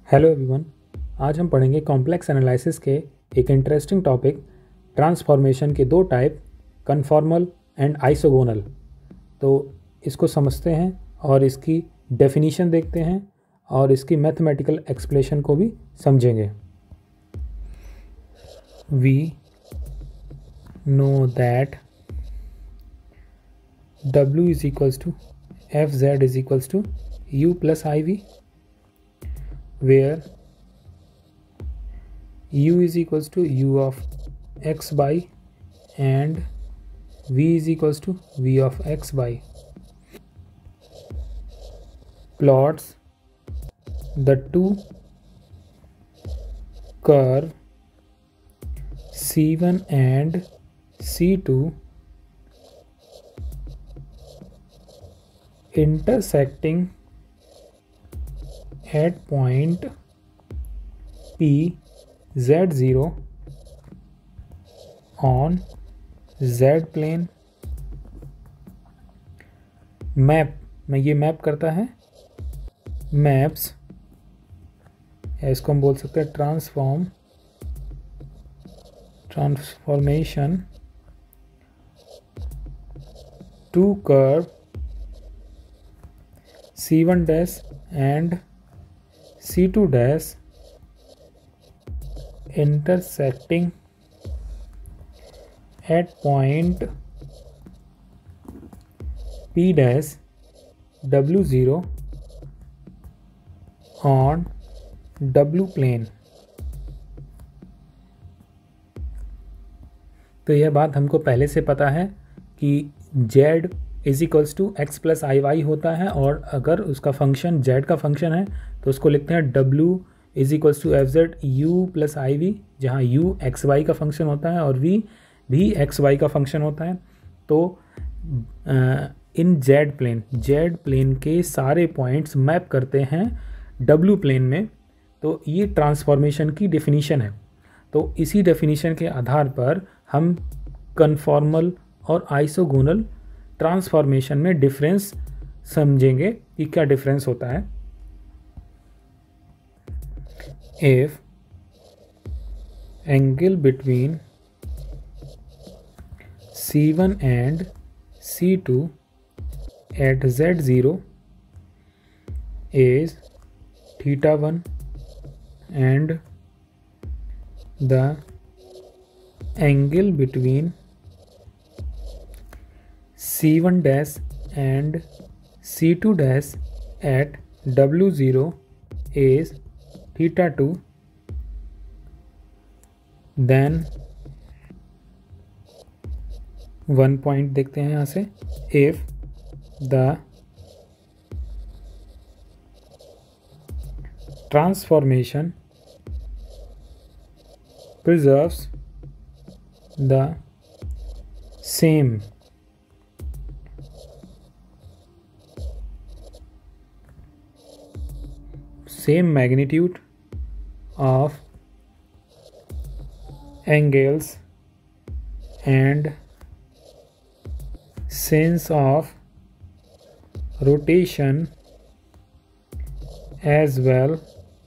Hello everyone. आज हम पढ़ेंगे कॉम्प्लेक्स एनालिसिस के एक इंटरेस्टिंग टॉपिक ट्रांसफॉर्मेशन के दो टाइप, कन्फॉर्मल एंड आइसोगोनल। तो इसको समझते हैं और इसकी डेफिनीशन देखते हैं और इसकी मैथमेटिकल एक्सप्लेनेशन को भी समझेंगे। We know that W is equals to FZ is equals to U plus IV, where U is equals to U of x by and V is equals to V of x by. Plots the two curve C1 and C2 intersecting at point P Z0 on Z plane. Map में ये map करता है, maps या इसको हम बोल सकते हैं transformation to curve C1 dash and C2 dash intersecting at point P dash W0 on W plane। तो यह बात हमको पहले से पता है कि Z is equals to x plus i y होता है, और अगर उसका फंक्शन Z का फंक्शन है तो उसको लिखते हैं W is equals to FZ U plus i v, जहाँ U एक्स वाई का फंक्शन होता है और V भी एक्स वाई का फंक्शन होता है। तो इन Z प्लेन के सारे पॉइंट्स मैप करते हैं W प्लेन में। तो ये ट्रांसफॉर्मेशन की डेफिनीशन है। तो इसी डेफिनीशन के आधार पर हम कन्फॉर्मल और आइसोगोनल ट्रांसफॉर्मेशन में डिफरेंस समझेंगे कि क्या डिफरेंस होता है। If angle between C1 and C2 at Z0 is θ1 and the angle between C1 dash and C2 dash at W0 is θ2, then one point देखते हैं यहाँ से। If the transformation preserves the same magnitude of angles and sense of rotation as well,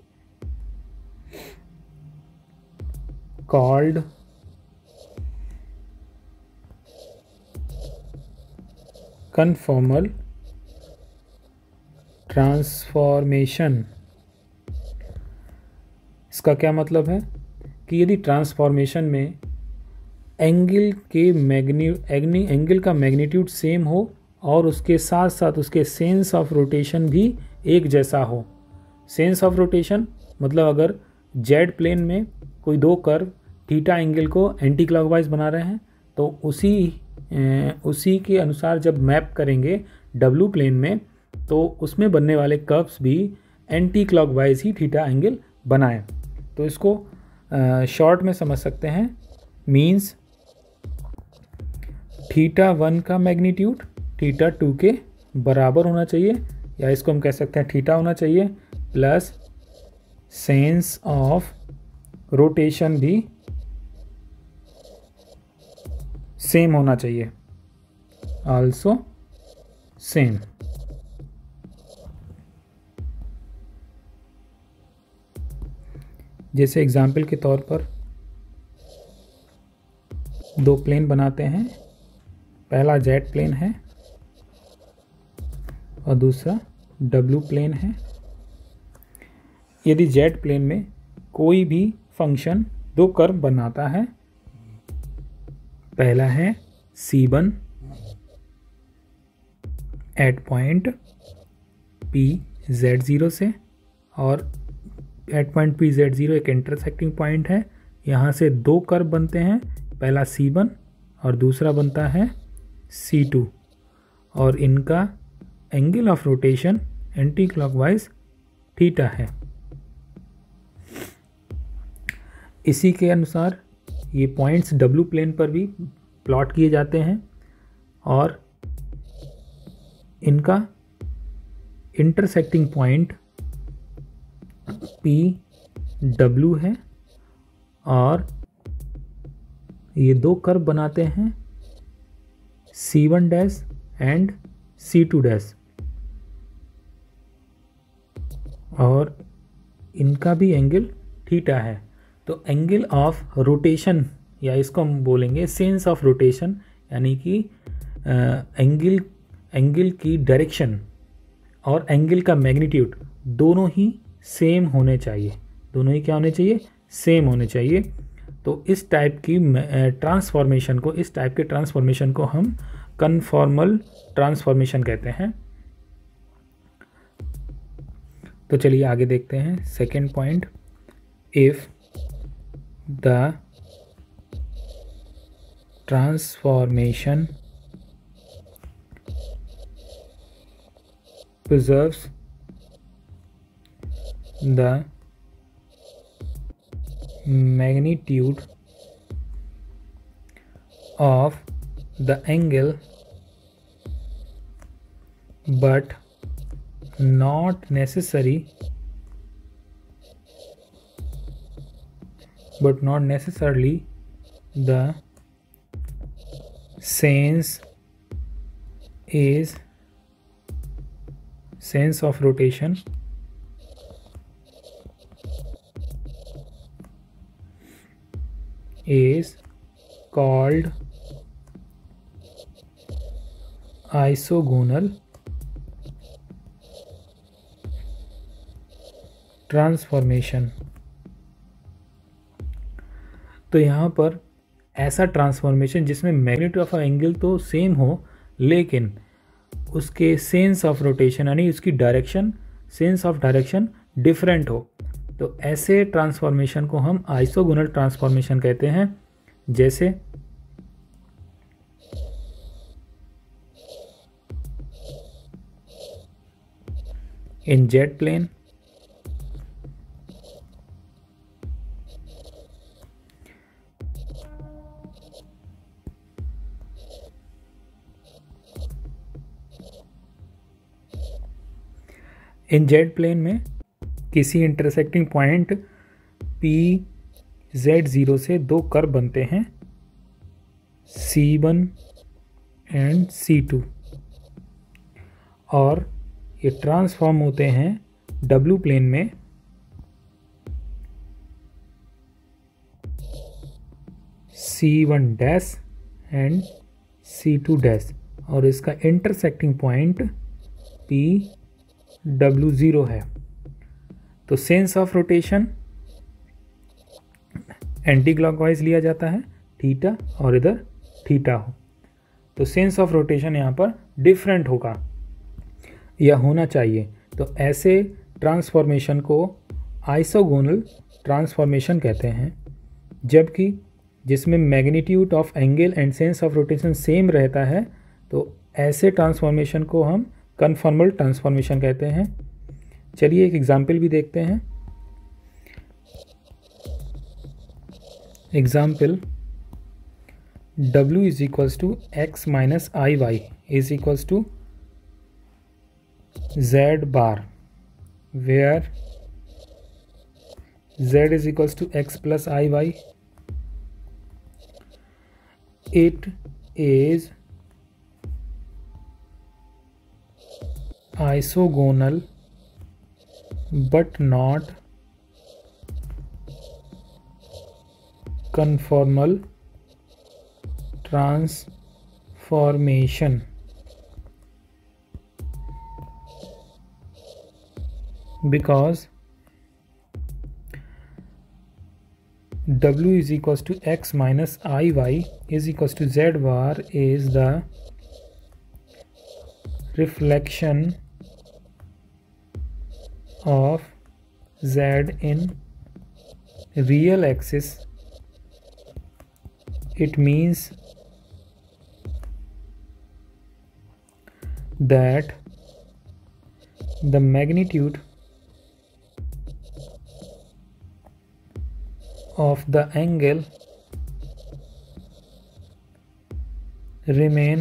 called conformal transformation. इसका क्या मतलब है कि यदि ट्रांसफॉर्मेशन में एंगल का मैग्नीट्यूड सेम हो और उसके साथ साथ उसके सेंस ऑफ रोटेशन भी एक जैसा हो। सेंस ऑफ रोटेशन मतलब अगर जेड प्लेन में कोई दो कर्व थीटा एंगल को एंटी क्लॉकवाइज बना रहे हैं तो उसी के अनुसार जब मैप करेंगे डब्ल्यू प्लेन में तो उसमें बनने वाले कर्व्स भी एंटी क्लॉकवाइज ही थीटा एंगल बनाएं। तो इसको शॉर्ट में समझ सकते हैं, मीन्स θ1 का मैग्नीट्यूड θ2 के बराबर होना चाहिए, या इसको हम कह सकते हैं थीटा होना चाहिए, प्लस सेंस ऑफ रोटेशन भी सेम होना चाहिए, आल्सो सेम। जैसे एग्जाम्पल के तौर पर दो प्लेन बनाते हैं, पहला जेड प्लेन है और दूसरा डब्ल्यू प्लेन है। यदि जेड प्लेन में कोई भी फंक्शन दो कर्व बनाता है, पहला है C1 eight point P Z0 से, और एट पॉइंट P Z0 एक इंटरसेक्टिंग पॉइंट है। यहाँ से दो कर्व बनते हैं, पहला C1 और दूसरा बनता है C2, और इनका angle of rotation anti clockwise theta है। इसी के अनुसार ये पॉइंट्स डब्ल्यू प्लेन पर भी प्लॉट किए जाते हैं, और इनका इंटरसेक्टिंग पॉइंट PW है, और ये दो कर्व बनाते हैं C1 dash and C2 dash, और इनका भी एंगल थीटा है। तो एंगल ऑफ रोटेशन, या इसको हम बोलेंगे सेंस ऑफ रोटेशन, यानी कि एंगल की डायरेक्शन और एंगल का मैग्नीट्यूड दोनों ही सेम होने चाहिए। दोनों ही क्या होने चाहिए? सेम होने चाहिए। तो इस टाइप की ट्रांसफॉर्मेशन को, इस टाइप के ट्रांसफॉर्मेशन को हम कन्फॉर्मल ट्रांसफॉर्मेशन कहते हैं। तो चलिए आगे देखते हैं second point. If the transformation preserves the magnitude of the angle but not necessarily the sense of rotation is called isogonal transformation. तो यहाँ पर ऐसा ट्रांसफॉर्मेशन जिसमें मैग्नीट्यूड ऑफ एंगल तो सेम हो, लेकिन उसके सेंस ऑफ रोटेशन यानी उसकी direction, sense of direction different हो, तो ऐसे ट्रांसफॉर्मेशन को हम आइसोगोनल ट्रांसफॉर्मेशन कहते हैं। जैसे इन जेड प्लेन में किसी इंटरसेक्टिंग पॉइंट PZ0 से दो कर्व बनते हैं C1 एंड C2, और ये ट्रांसफॉर्म होते हैं W प्लेन में C1 dash and C2 dash, और इसका इंटरसेक्टिंग पॉइंट PW0 है। तो sense of rotation anti clockwise लिया जाता है, थीटा और इधर थीटा हो, तो सेंस ऑफ रोटेशन यहाँ पर डिफरेंट होगा या होना चाहिए। तो ऐसे ट्रांसफॉर्मेशन को आइसोगोनल ट्रांसफॉर्मेशन कहते हैं। जबकि जिसमें magnitude of angle and sense of rotation same रहता है, तो ऐसे ट्रांसफॉर्मेशन को हम कन्फॉर्मल ट्रांसफॉर्मेशन कहते हैं। चलिए एक एग्जाम्पल भी देखते हैं। Example W is equals to x minus i y is equals to z bar, where z is equals to x plus i y. It is isogonal but not conformal transformation because W is equals to x minus Iy is equals to z bar is the reflection of z in real axis. It means that the magnitude of the angle remain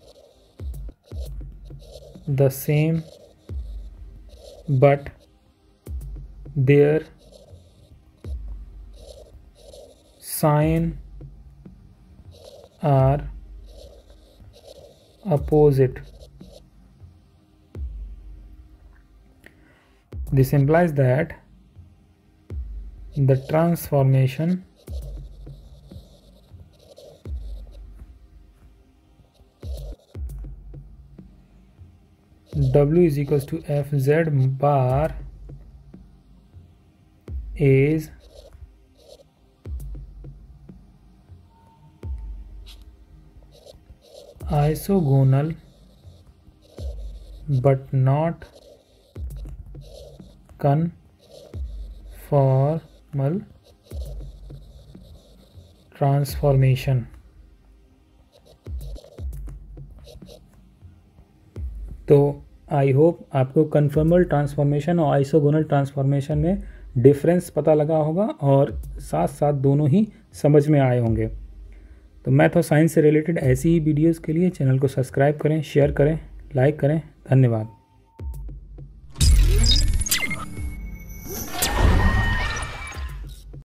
the same, but their sign are opposite. This implies that the transformation W is equals to fz bar is isogonal but not conformal transformation. तो I hope आपको conformal transformation और isogonal transformation में difference पता लगा होगा और साथ साथ दोनों ही समझ में आए होंगे। तो मैथ और साइंस से रिलेटेड ऐसी ही वीडियोस के लिए चैनल को सब्सक्राइब करें, शेयर करें, लाइक करें। धन्यवाद।